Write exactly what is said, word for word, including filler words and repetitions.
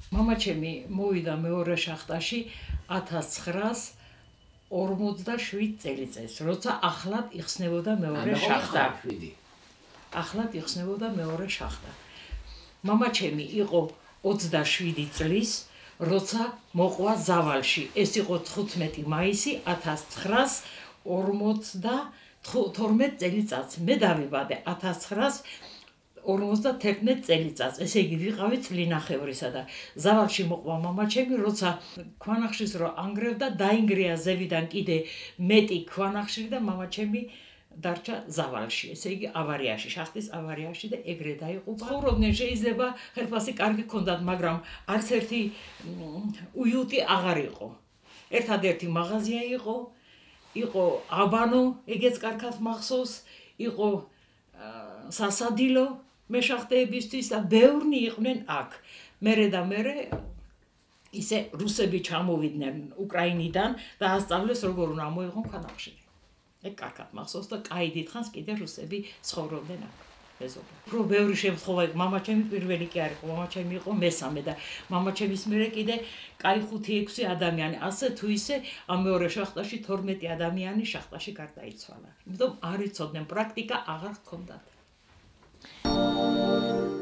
მამაჩემი მოვიდა მეორე შახტაში ათას ცხრაას ორმოცდაშვიდ წელიწადს, როცა ახლად იხსნებოდა მეორე შახტა. ახლად იხსნებოდა მეორე შახტა. მამაჩემი იყო ოცდაშვიდი წლის, როცა მოყვა ზავალში. ეს იყო თხუთმეტი მაისი ათას ცხრაას ორმოცდათორმეტ წელიწადს. მე დავიბადე ათას ცხრაას ორმოცდათერთმეტ წელიწადს. ესე იგი ვიყავი წლინახევრისა და ზავალში მოყვა მამაჩემი, როცა ქვანახშირს რო ანგრევდა, დაინგრია ზევიდან კიდე მეტი ქვანახშირი და მამაჩემი დარჩა ზავალში. ესე იგი ავარიაში, შახტის ავარიაში და ეგრე დაიღუპა. ცხოვრობდნენ, შეიძლება ხელფასი კარგი ჰქონდათ, მაგრამ არც ერთი უიუტი აღარ იყო. ერთადერთი მაღაზია იყო, იყო აბანო, ეგეც კარგად მახსოვს, იყო სასადილო მეშახტეებისთვის და ბევრნი იყვნენ აქ. მერე და მერე ისე რუსები ჩამოვიდნენ უკრაინიდან და ასწავლეს როგორ უნდა მოიღონ ქვანახშირი. ეგ კარგად მახსოვს და კაი დიდხანს კიდე რუსები ცხოვრობდნენ აქ. მეზობლად. უფრო ბევრი შემთხვევა იყო, მამაჩემი პირველი კი არ იყო, მამაჩემი იყო მესამე და მამაჩემის მერე კიდე კაი ხუთი ექვსი ადამიანი, ასე თუ ისე ამ მეორე შახტაში თორმეტი ადამიანი შახტაში გარდაიცვალა. იმიტომ არ იცოდნენ, პრაქტიკა აღარ ჰქონდათ.